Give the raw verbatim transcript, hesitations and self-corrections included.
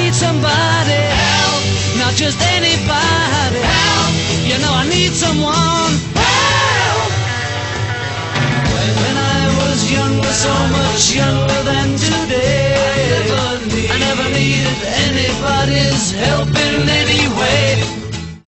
need somebody help, not just anybody help. You know I need someone help. When I was younger, so much younger than today, I never, need, I never needed anybody's help in